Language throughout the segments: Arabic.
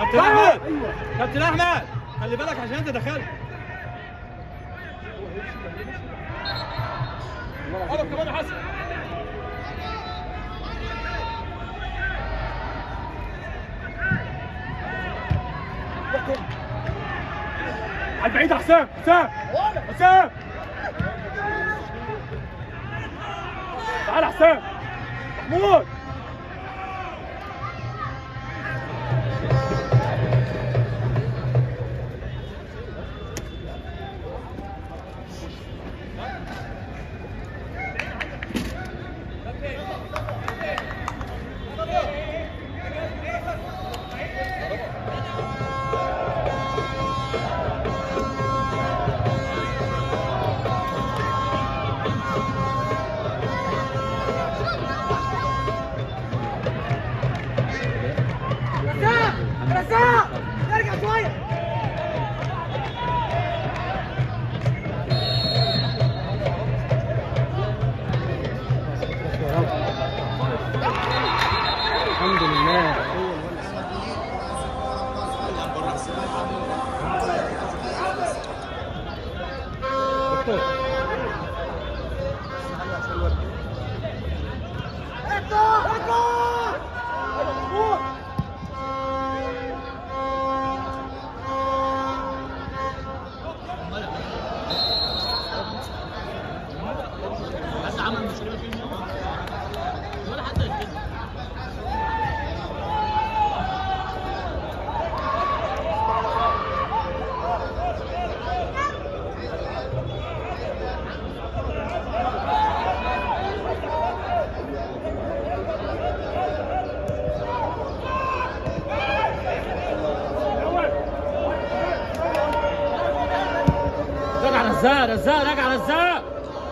كابتن احمد كابتن احمد خلي بالك عشان انت دخلت. قرب كمان يا حسن. على البعيد يا حسام. حسام تعال يا حسام. محمود ارجع شويه. الحمد لله. رزاق راجع رزاق.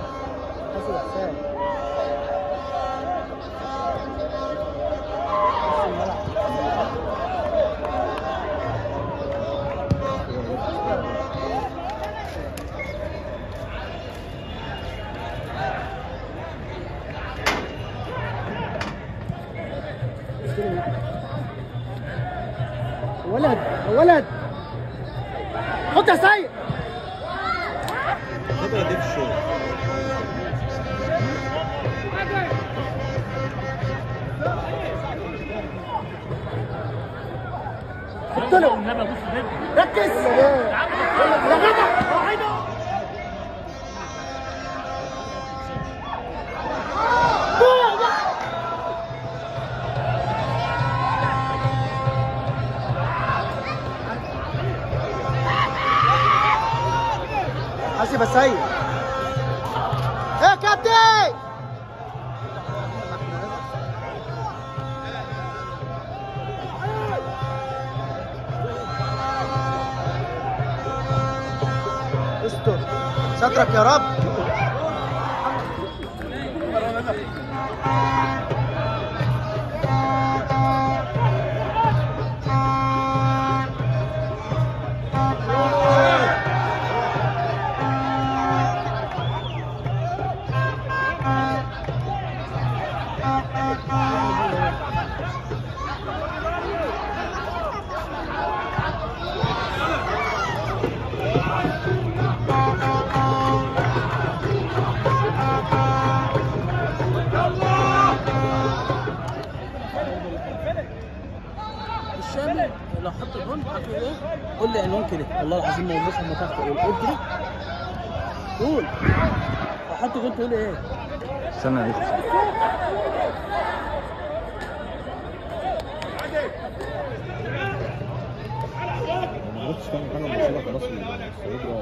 ولد حط يا سيد. خدها دي في الشغل. حط له ركز يا جدع. حاسب يا سيد. يا كابتن استر سترك يا رب. الشامل لو حط الجون حطه ايه؟ قول لي عنوان كده والله العظيم ما والله ما تعرف تقول. قول كده قول حط جون تقول ايه؟ استنى يا ما عرفتش تعمل حاجه من خلاص السعودي